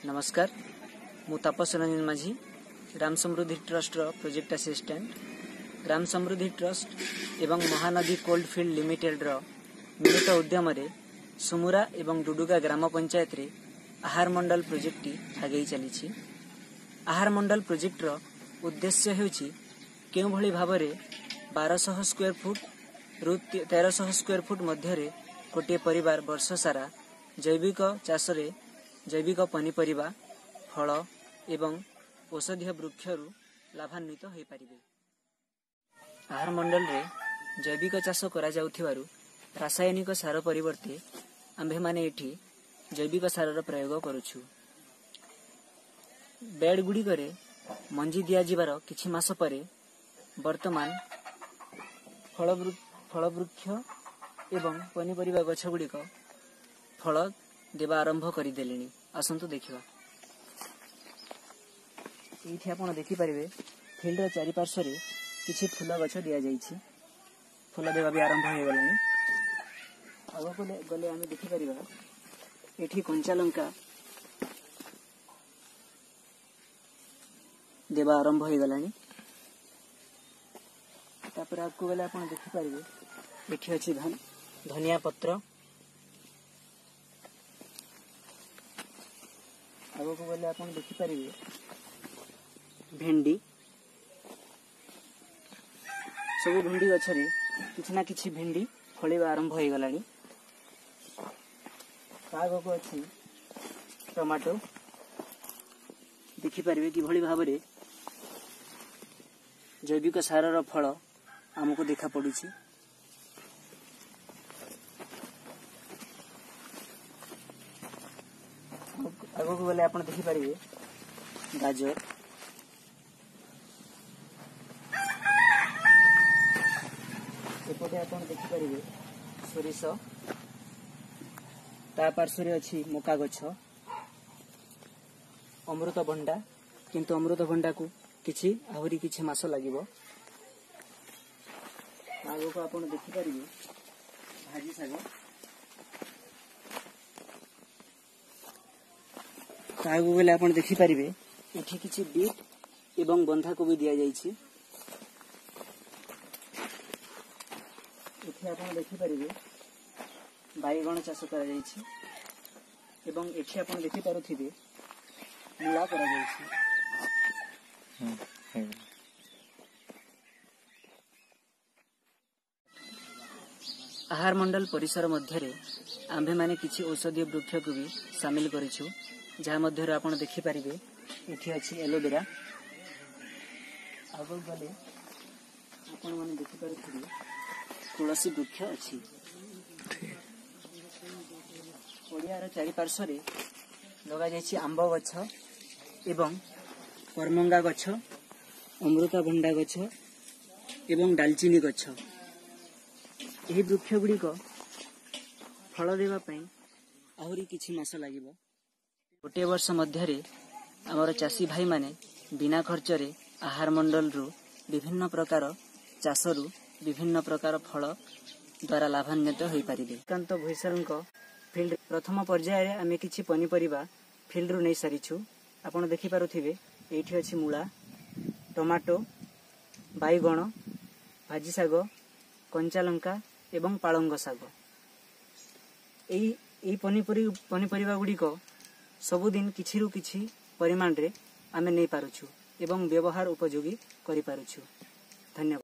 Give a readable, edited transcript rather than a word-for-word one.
नमस्कार मु Tapas Ranjan Majhi Ram Samriddhi trust project assistant Ram Samriddhi trust एवं महानदी कोल्ड फील्ड लिमिटेड मिलित उद्यम सुमुरा एवं डुडुगा ग्राम पंचायत रे आहार मंडल प्रोजेक्ट आगे चली। आहार मंडल प्रोजेक्ट उद्देश्य हेउछि केउ भली भाबरे 1200 स्क्वायर फुट रु 1300 स्क्वायर फुट मध्य गोटे परिवार वर्ष सारा जैविक चाष रे जैविक पनीपरिबा फल एवं औषधीय वृक्षरु लाभान्वित हो पारिबे। आहार मंडल रे जैविक चाष करा जाउथिबारु रासायनिक सार परिवर्ते आम्भे माने एठी जैविक सार प्रयोग करूछु। बेड गुडी करे मंजी दिया जिबार किछि मास परे वर्तमान फल वृक्ष एवं पनीपरिबा गछ गुडीक फल देवा आरंभ करदेले। आसंतु देखिबा एठी आपण देखि परिबे फील्ड रो चारि पार्श्व रे किछि फूल गछ दिया जाइछि। फूल देवा भी आरंभ हो गलानी। आगो गले आमे देखि परिबा एठी कंचा लंका देवा आरंभ हो गलानी। तापर आपको गले आपण देखि परिबे एठी अछि धनिया पत्र। आगो को गले आपण देखि परिबे भेंडी। सब भेंडी गछरे किछि ना किछि भेंडी फळिबा आरंभ हो गलानी। आगो को अछि टमाटो। देखि परिबे कि भली भाबरे जैविक सारर फल हमको देखा पडुछि। आगो को गले आपण देखि परिबे गाजर। एपटे आपण देखि परिबे सोरिष। ता पार्श्वरे अछि मका गछ अमृतभंडा। किंतु अमृतभंडा को किछि आहुरी किछि मास लागिबो। आगो को आपण देखि परिबे भाजी साग। आगो गले आपण देखि परिबे एठी किछि बीट एवं बंधा कोबी दिया जाइछि। एठी आपण देखि परिबे बाईगण चाष करा जाइछि एवं एठी आपण देखि पारुथिबे मूला करा जाइछि। आहार मंडल परिसर मध्य आम्भे माने किछि औषधीय वृक्ष को भी शामिल करिछु। जहा मध्य आपण देखि परिबे एठी अछि एलोवेरा। आगो गले आपण माने देखि पारुथिबे तुलसी वृक्ष अछि। ओडियार चारि पार्श्व रे लगा जाइछि आंब गछ एवं करमंगा गछ अमृतभंडा गछ एवं दालचीनी गछ। एही वृक्ष गुडी को फल देवा पई आहुरी किछि मास लागिबो। गोटे वर्ष मध्य आमर चाषी भाई माने बिना खर्च रे आहार मंडल रु विभिन्न प्रकार चाषरु विभिन्न प्रकार फल द्वारा लाभान्वित हो पारिबे। कांत भोईसरंक फील्ड प्रथम पर्याय आमे किछि पनीपरिबा फील्ड रु नै सारिछु। आपण देखि पारुथिबे एठी अछि मूला टमाटो बाईगण भाजी साग कंचा लंका एवं पालंग साग। एई पनीपरिबा गुडी को सबुदिन किछि रु किछि परिमाण रे आमे नै पारुछु एवं व्यवहार उपयोगी करि पारुछु। धन्यवाद।